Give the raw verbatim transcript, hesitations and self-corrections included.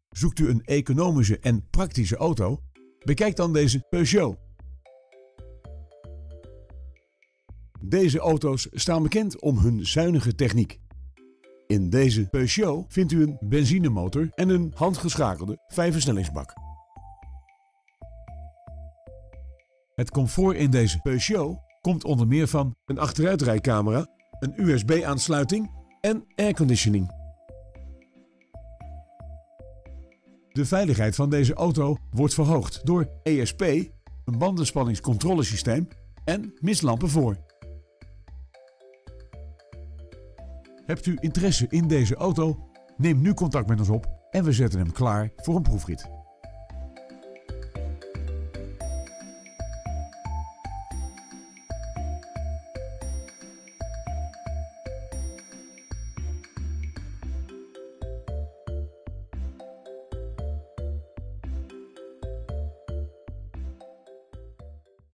Zoekt u een economische en praktische auto? Bekijk dan deze Peugeot. Deze auto's staan bekend om hun zuinige techniek. In deze Peugeot vindt u een benzinemotor en een handgeschakelde vijfversnellingsbak. Het comfort in deze Peugeot komt onder meer van een achteruitrijcamera, een U S B-aansluiting en airconditioning. De veiligheid van deze auto wordt verhoogd door E S P, een bandenspanningscontrolesysteem en mistlampen voor. Hebt u interesse in deze auto? Neem nu contact met ons op en we zetten hem klaar voor een proefrit.